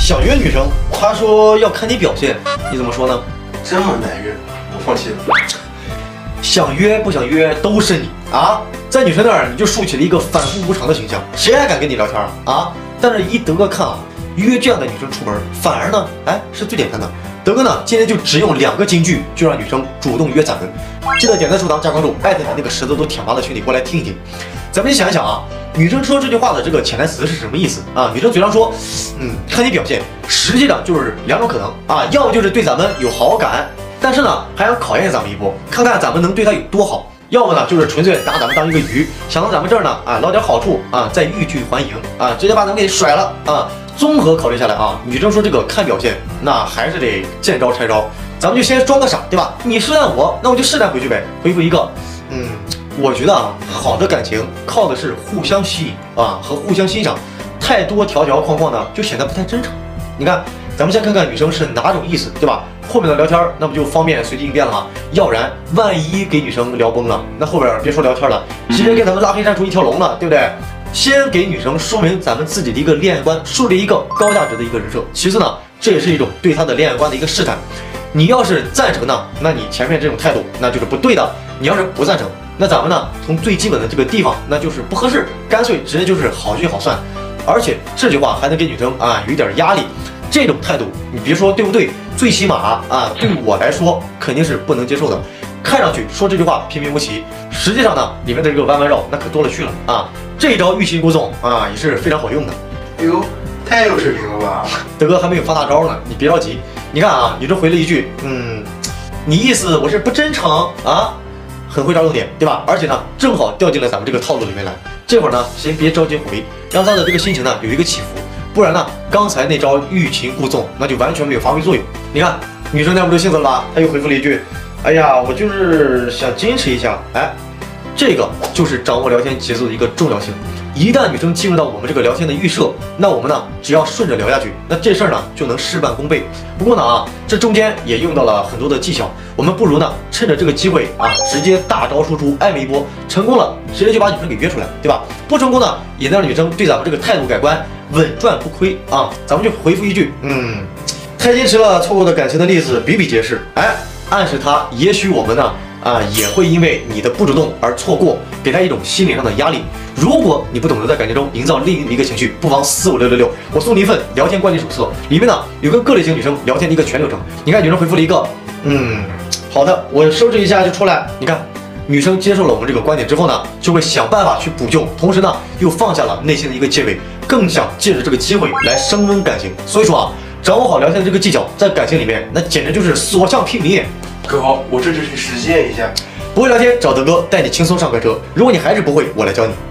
想约女生，她说要看你表现，你怎么说呢？ 这么难约，我放弃了。 想约不想约都是你啊！在女生那儿你就树起了一个反复无常的形象，谁还敢跟你聊天啊？但是一德哥看啊，约这样的女生出门，反而呢，是最简单的。德哥呢，今天就只用2个金句，就让女生主动约咱们。记得点赞、收藏、加关注，艾特你那个石头都舔麻的群里过来听一听。咱们想一想啊，女生说这句话的这个潜台词是什么意思啊？女生嘴上说，看你表现，实际上就是2种可能啊，要么就是对咱们有好感，但是呢还想考验咱们一波，看看咱们能对她有多好；要么呢就是纯粹拿咱们当一个鱼，想到咱们这儿呢捞点好处啊，再欲拒还迎啊，直接把咱们给甩了啊。综合考虑下来啊，女生说这个看表现，那还是得见招拆招。咱们就先装个傻，对吧？你试探我，那我就试探回去呗。回复一个，我觉得啊，好的感情靠的是互相吸引啊和互相欣赏，太多条条框框呢就显得不太真诚。你看，咱们先看看女生是哪种意思，对吧？后面的聊天那不就方便随机应变了吗？要不然万一给女生聊崩了，那后边别说聊天了，直接给咱们拉黑删除一条龙了，对不对？先给女生说明咱们自己的一个恋爱观，树立一个高价值的一个人设。其次呢，这也是一种对她的恋爱观的一个试探。你要是赞成呢，那你前面这种态度那就是不对的；你要是不赞成，那咱们呢从最基本的这个地方那就是不合适，干脆直接就是好聚好散。而且这句话还能给女生有一点压力。这种态度你别说对不对，最起码对我来说肯定是不能接受的。看上去说这句话平平无奇，实际上呢里面的这个弯弯绕那可多了去了啊！这一招欲擒故纵也是非常好用的。 哎呦，太有水平了吧！ 德哥还没有发大招呢，你别着急。你看啊，女生回了一句，你意思我是不真诚啊，很会抓重点，对吧？而且呢，正好掉进了咱们这个套路里面来。这会儿呢，先别着急回，让她的这个心情呢有一个起伏，不然呢，刚才那招欲擒故纵那就完全没有发挥作用。你看，女生耐不住性子了吧？她又回复了一句，哎呀，我就是想坚持一下。这个就是掌握聊天节奏的一个重要性。一旦女生进入到我们这个聊天的预设，那我们呢只要顺着聊下去，那这事儿呢就能事半功倍。不过呢这中间也用到了很多的技巧，我们不如呢趁着这个机会直接大招输出，暧昧一波，成功了直接就把女生给约出来，对吧？不成功呢也能让女生对咱们这个态度改观，稳赚不亏啊。咱们就回复一句，太坚持了，错过的感情的例子比比皆是。暗示她，也许我们呢也会因为你的不主动而错过，给她一种心理上的压力。如果你不懂得在感情中营造另一个情绪，不妨45666，我送你一份聊天关键手册，里面呢有跟各类型女生聊天的一个全流程。你看女生回复了一个，好的，我收拾一下就出来。你看，女生接受了我们这个观点之后呢，就会想办法去补救，同时呢又放下了内心的一个戒备，更想借着这个机会来升温感情。所以说掌握好聊天的这个技巧，在感情里面那简直就是所向披靡。 哥好，我这就去实践一下。 不会聊天找德哥带你轻松上快车。如果你还是不会，我来教你。